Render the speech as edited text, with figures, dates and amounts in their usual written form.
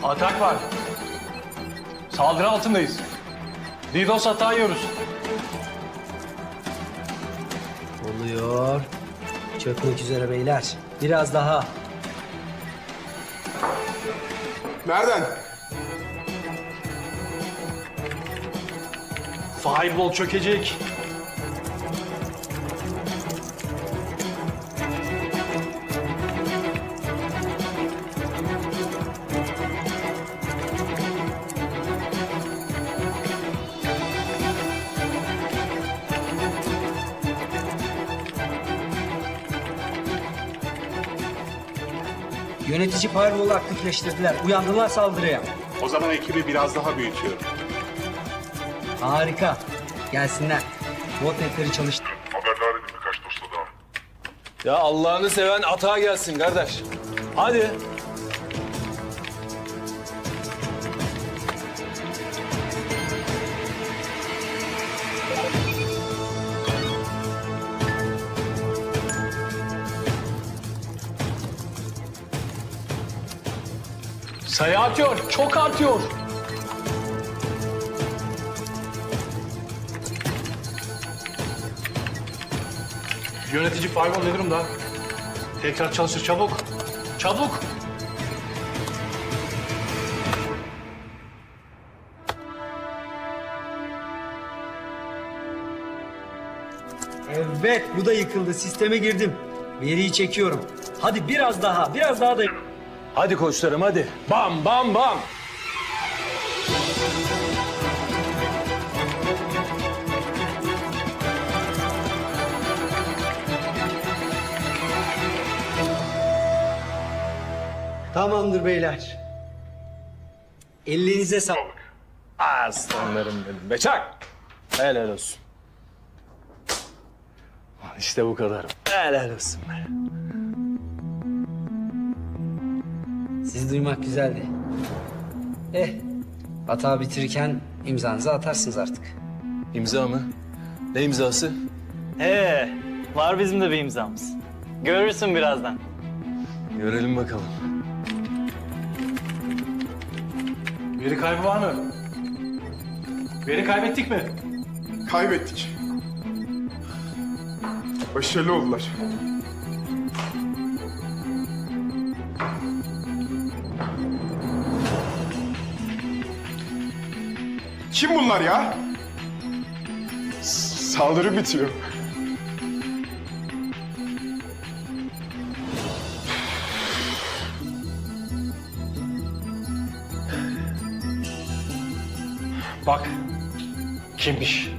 Atak var. Saldırı altındayız. DDoS hata yiyoruz. Oluyor. Çökmek üzere beyler. Biraz daha. Nereden? Firewall çökecek. Yönetici firewall'u aktifleştirdiler. Uyandılar saldırıya. O zaman ekibi biraz daha büyütüyorum. Harika. Gelsinler. Botnetleri çalıştır. Haberdar edin birkaç dosta daha. Ya Allah'ını seven atağa gelsin kardeş. Hadi. Sayı artıyor, çok artıyor. Yönetici firewall ne durumda? Tekrar çalışır, çabuk. Çabuk. Evet, bu da yıkıldı. Sisteme girdim. Veriyi çekiyorum. Hadi biraz daha, biraz daha da... Hadi koçlarım hadi. Bam bam bam. Tamamdır beyler. Ellerinize sağlık. Aslanlarım benim. Beçak. Helal olsun. İşte bu kadarım. Helal olsun be. Sizi duymak güzeldi. Hata bitirirken imzanızı atarsınız artık. İmza mı? Ne imzası? Var bizim de bir imzamız. Görürsün birazdan. Görelim bakalım. Veri kaybı var mı? Veri kaybettik mi? Kaybettik. Başarılı oldular. Kim bunlar ya? Saldırı bitiyor. Bak, kimmiş?